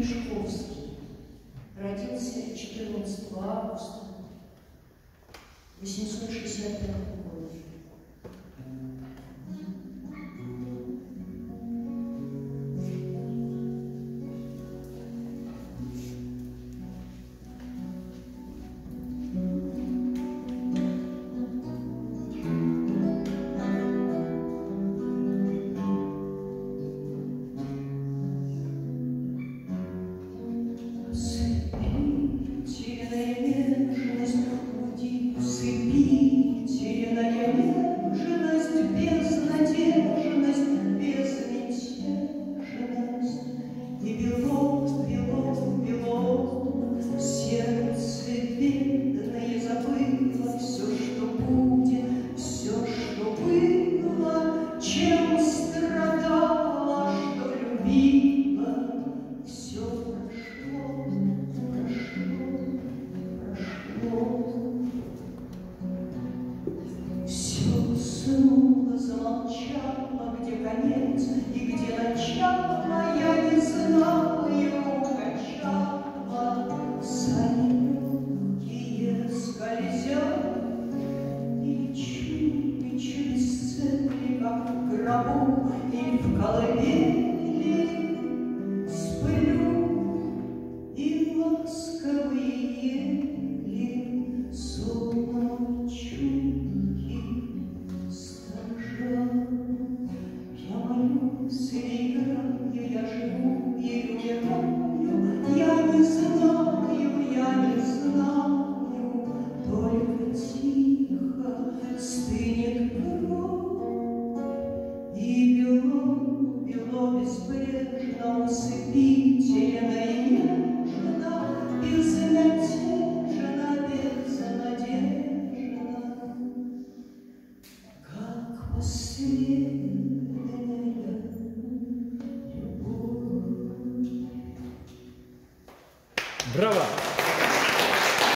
Мережковский родился 14 августа 1865 года. Замолчала, где конец и где начало, я не знаю, качала, синюкие скользят, и чуть без цели, как в гробу или в колыбели, сплю, и ласковые ели сон чуки. Я молюсь и играю, я живу и умираю, я не знаю, только тихо стынет кровь, и бело безбрежно усыпительно и нежно, безмятежно, безнадежно, как последняя любовь. Браво!